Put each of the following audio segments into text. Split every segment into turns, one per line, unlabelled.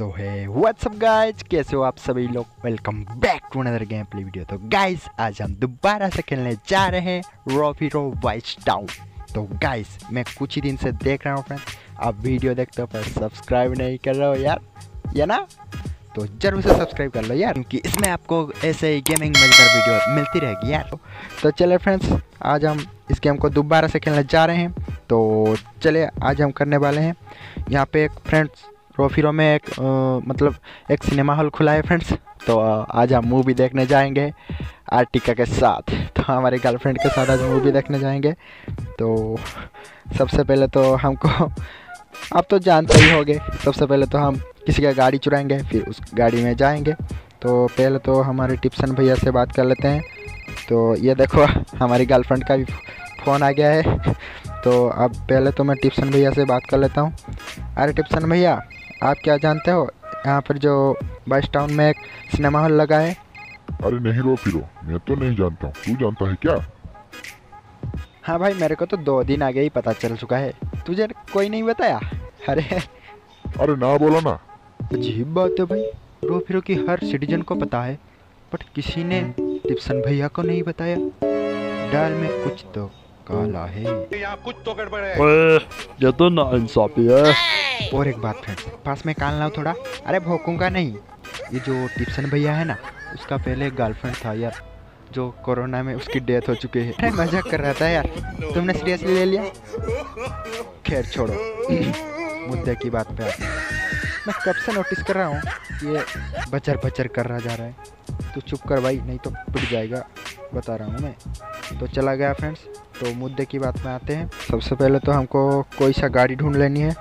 तो है what's up guys, कैसे हो आप सभी लोग। Welcome back to another game play video. तो गाइज आज हम दोबारा से खेलने जा रहे हैं रॉफीरो वाइच टाउन। तो गाइज मैं कुछ ही दिन से देख रहा हूँ फ्रेंड्स, आप वीडियो देखते हो पर सब्सक्राइब नहीं कर रहे हो यार, ये ना, तो जरूर से सब्सक्राइब कर लो यार, क्योंकि इसमें आपको ऐसे ही गेमिंग मिलकर वीडियो मिलती रहेगी यार। तो चले फ्रेंड्स, आज हम इस गेम को दोबारा से खेलने जा रहे हैं। तो चले आज हम करने वाले हैं यहाँ पे एक फ्रेंड्स रॉफीरो में एक सिनेमा हॉल खुला है फ्रेंड्स। तो आज हम मूवी देखने जाएंगे आर्टिका के साथ। तो हमारे गर्लफ्रेंड के साथ आज मूवी देखने जाएंगे। तो सबसे पहले तो हमको, आप तो जानते ही होंगे, सबसे पहले तो हम किसी का गाड़ी चुराएंगे, फिर उस गाड़ी में जाएंगे। तो पहले तो हमारे टिप्सन भैया से बात कर लेते हैं। तो ये देखो हमारी गर्लफ्रेंड का भी फ़ोन आ गया है। तो अब पहले तो मैं टिप्सन भैया से बात कर लेता हूँ। अरे टिप्सन भैया, आप क्या जानते हो यहाँ पर जो वाइच टाउन में एक सिनेमा हॉल लगा है?
अरे नहीं रॉफीरो, मैं तो नहीं जानता हूँ, तू जानता है क्या?
हाँ भाई, मेरे को तो 2 दिन आगे ही पता चल चुका है, तुझे कोई नहीं बताया?
अरे ना बोला ना।
अजीब बात है भाई, रॉफीरो की हर सिटीजन को पता है, बट किसी ने टिप्सन भैया को नहीं बताया। दाल में कुछ तो काला है,
यहाँ कुछ तो गड़बड़ है।
ये तो नाइंसाफी है।
और एक बात फ्रेंड्स, पास में कान लाओ थोड़ा। अरे भौंकूंगा नहीं। ये जो टिप्सन भैया है ना, उसका पहले गर्लफ्रेंड था यार, जो कोरोना में उसकी डेथ हो चुकी है। अरे मजाक कर रहा था यार, तुमने सीरियसली ले लिया? खैर छोड़ो, मुद्दे की बात पे आते हैं। मैं कब से नोटिस कर रहा हूँ ये बचर बचर कर रहा जा रहा है। तू चुप कर भाई, नहीं तो पिट जाएगा, बता रहा हूँ मैं। तो चला गया फ्रेंड्स। तो मुद्दे की बात में आते हैं। सबसे पहले तो हमको कोई सा गाड़ी ढूंढ लेनी है,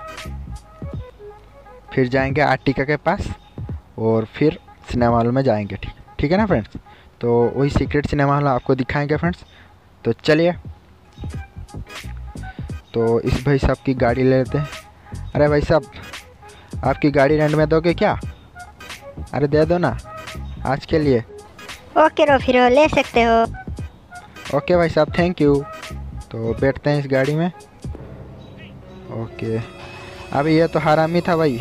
फिर जाएंगे आर्टिका के पास और फिर सिनेमा हॉल में जाएंगे। ठीक है ना फ्रेंड्स? तो वही सीक्रेट सिनेमा हॉल आपको दिखाएंगे फ्रेंड्स। तो चलिए, तो इस भाई साहब की गाड़ी ले लेते हैं। अरे भाई साहब, आपकी गाड़ी रेंट में दोगे क्या? अरे दे दो ना आज के लिए।
ओके रॉफीरो, ले सकते हो।
ओके भाई साहब, थैंक यू। तो बैठते हैं इस गाड़ी में। ओके, अभी ये तो हरामी था भाई,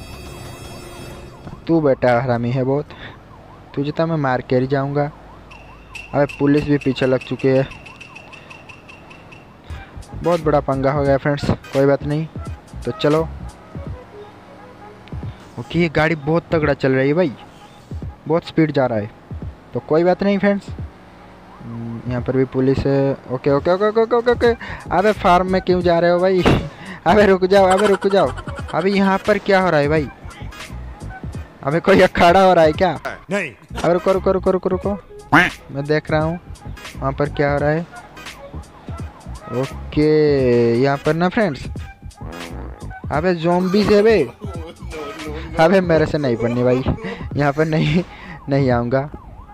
तू बेटा हरामी है बहुत, तुझे तो मैं मार के ही जाऊंगा। अबे पुलिस भी पीछे लग चुकी है, बहुत बड़ा पंगा हो गया फ्रेंड्स। कोई बात नहीं, तो चलो। ओके, ये गाड़ी बहुत तगड़ा चल रही है भाई, बहुत स्पीड जा रहा है। तो कोई बात नहीं फ्रेंड्स, यहाँ पर भी पुलिस है। Okay okay okay okay okay okay. अबे फार्म में क्यों जा रहे हो भाई? अबे रुक जाओ, अबे रुक जाओ। अबे यहाँ पर क्या हो रहा है भाई? अबे कोई अखाड़ा हो रहा है क्या?
नहीं।
अबे रुको रुको रुको रुको रुको, मैं देख रहा हूँ वहाँ पर क्या हो रहा है। ओके, यहाँ पर ना फ्रेंड्स, अबे ज़ॉम्बीज़ है बे। अबे मेरे से नहीं पढ़नी भाई, यहाँ पर नहीं आऊँगा।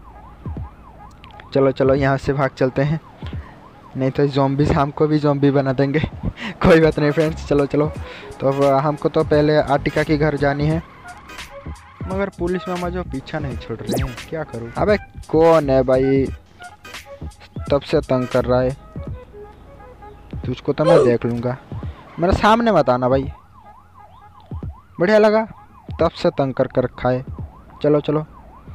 चलो चलो, यहाँ से भाग चलते हैं, नहीं तो ज़ॉम्बीज़ हमको भी ज़ॉम्बी बना देंगे। कोई बात नहीं फ्रेंड्स, चलो चलो। तो अब हमको तो पहले आर्टिका के घर जानी है, मगर पुलिस मामा जो पीछा नहीं छोड़ रहे हैं, क्या करूँ? अबे कौन है भाई, तब से तंग कर रहा है? तुझको तो मैं देख लूँगा, मेरे सामने मत आना भाई। बढ़िया लगा, तब से तंग कर रखा है। चलो चलो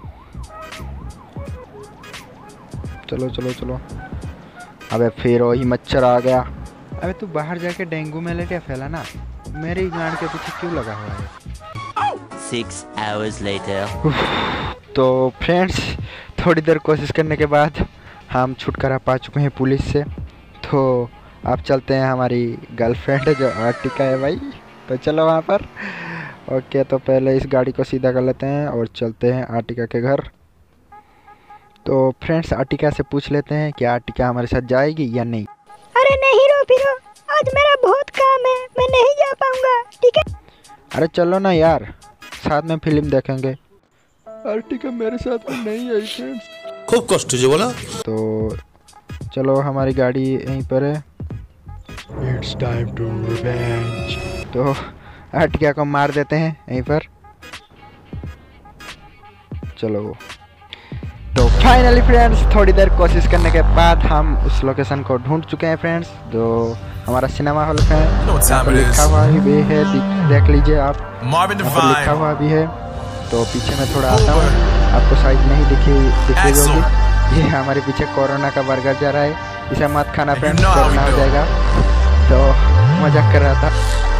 चलो चलो चलो। अबे फिर वही मच्छर आ गया। अबे तू बाहर जाके डेंगू मलेरिया फैलाना, मेरे ही गांड के पीछे क्यों लगा हुआ है?
6 hours later.
तो फ्रेंड्स, थोड़ी देर कोशिश करने के बाद हम छुटकारा पा चुके हैं पुलिस से। तो अब चलते हैं हमारी गर्लफ्रेंड जो आर्टिका है भाई, तो चलो वहाँ पर। ओके, तो पहले इस गाड़ी को सीधा कर लेते हैं और चलते हैं आर्टिका के घर। तो फ्रेंड्स, आर्टिका से पूछ लेते हैं कि आर्टिका हमारे साथ जाएगी या नहीं।
अरे नहीं रॉफीरो, आज मेरा बहुत काम है, मैं नहीं जा पाऊंगा, ठीक है?
अरे चलो ना यार, साथ में फिल्म देखेंगे। आर्टिका मेरे साथ में नहीं आई फ्रेंड्स,
खूब कष्ट जो बोला।
तो चलो, हमारी गाड़ी यहीं पर है। It's time to revenge। तो आर्टिका को मार देते हैं यहीं पर। चलो, तो फाइनली फ्रेंड्स, थोड़ी देर कोशिश करने के बाद हम उस लोकेशन को ढूंढ चुके हैं फ्रेंड्स। जो हमारा सिनेमा हॉल है। यहाँ पर लिखा हुआ भी है, देख लीजिए आप, यहाँ पर लिखा हुआ भी है। तो पीछे में थोड़ा आता हूँ, आपको साइज नहीं दिखेगी होगी। ये हमारे पीछे कोरोना का बर्गर जा रहा है, इसे मत खाना फ्रेंड्स, कोरोना हो जाएगा। तो मजाक कर रहा था।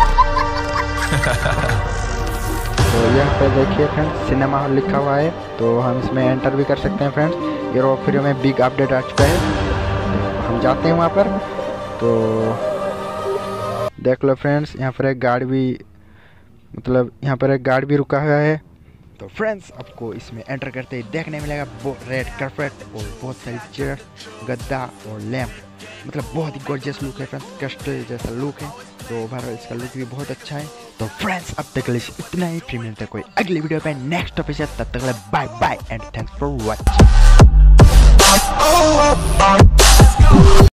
तो यहाँ पे देखिए फ्रेंड्स सिनेमा हॉल लिखा हुआ है, तो हम इसमें एंटर भी कर सकते हैं फ्रेंड्स। ये रॉक फ्री में बिग अपडेट आ चुका है, तो हम जाते हैं वहाँ पर। तो देख लो फ्रेंड्स, यहाँ पर एक गाड़ी भी, मतलब यहाँ पर एक गाड़ी भी रुका हुआ है। तो फ्रेंड्स आपको इसमें एंटर करते ही देखने मिलेगा रेड कार्पेट और बहुत सारी चेयर, गद्दा और लैंप, मतलब बहुत ही गॉर्जियस लुक है फ्रेंड्स, कैस्टल जैसा लुक है। तो ओवरऑल इसका लुक भी बहुत अच्छा है। तो फ्रेंड्स अब तक के लिए इतना ही, फिर मिलते हैं कोई अगली वीडियो पे नेक्स्ट टॉपिक से। तब तक के लिए bye bye and thanks for watching.